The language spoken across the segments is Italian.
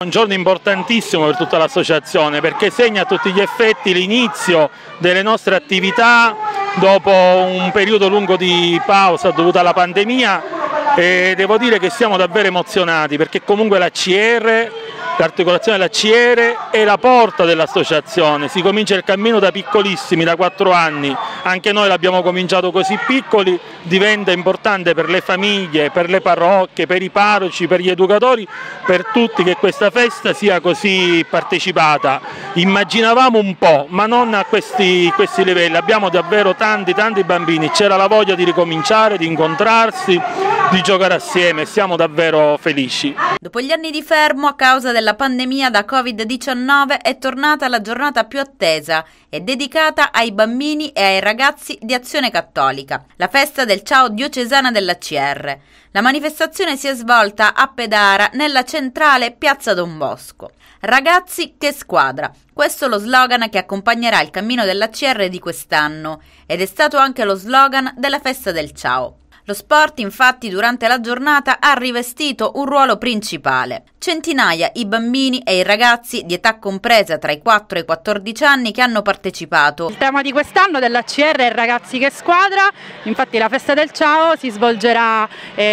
Un giorno importantissimo per tutta l'associazione perché segna a tutti gli effetti l'inizio delle nostre attività dopo un periodo lungo di pausa dovuta alla pandemia e devo dire che siamo davvero emozionati perché comunque l'articolazione della CR è la porta dell'associazione, si comincia il cammino da piccolissimi, da 4 anni, anche noi l'abbiamo cominciato così piccoli, diventa importante per le famiglie, per le parrocchie, per i parroci, per gli educatori, per tutti che questa festa sia così partecipata. Immaginavamo un po', ma non a questi livelli, abbiamo davvero tanti bambini, c'era la voglia di ricominciare, di incontrarsi, di giocare assieme, siamo davvero felici. Dopo gli anni di fermo a causa della pandemia da Covid-19 è tornata la giornata più attesa e dedicata ai bambini e ai ragazzi di Azione Cattolica, la festa del Ciao diocesana della CR. La manifestazione si è svolta a Pedara nella centrale Piazza Don Bosco. Ragazzi che squadra, questo è lo slogan che accompagnerà il cammino della CR di quest'anno ed è stato anche lo slogan della festa del Ciao. Lo sport, infatti, durante la giornata ha rivestito un ruolo principale. Centinaia i bambini e i ragazzi di età compresa tra i 4 e i 14 anni che hanno partecipato. Il tema di quest'anno della CR è Ragazzi che squadra, infatti la festa del Ciao si svolgerà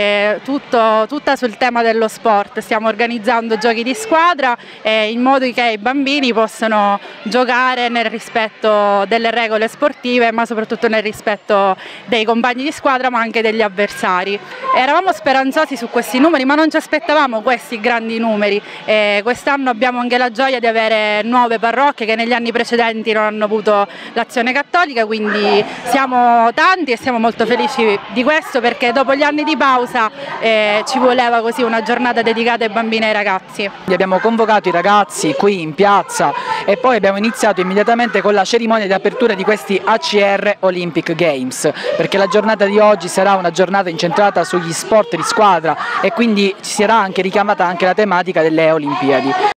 tutta sul tema dello sport. Stiamo organizzando giochi di squadra in modo che i bambini possano giocare nel rispetto delle regole sportive, ma soprattutto nel rispetto dei compagni di squadra ma anche degli avversari. Eravamo speranzosi su questi numeri ma non ci aspettavamo questi grandi numeri. Quest'anno abbiamo anche la gioia di avere nuove parrocchie che negli anni precedenti non hanno avuto l'Azione Cattolica, quindi siamo tanti e siamo molto felici di questo perché dopo gli anni di pausa ci voleva così una giornata dedicata ai bambini e ai ragazzi. Abbiamo convocato i ragazzi qui in piazza e poi abbiamo iniziato immediatamente con la cerimonia di apertura di questi ACR Olympic Games, perché la giornata di oggi sarà una giornata incentrata sugli sport di squadra e quindi ci sarà anche richiamata anche la tematica delle Olimpiadi.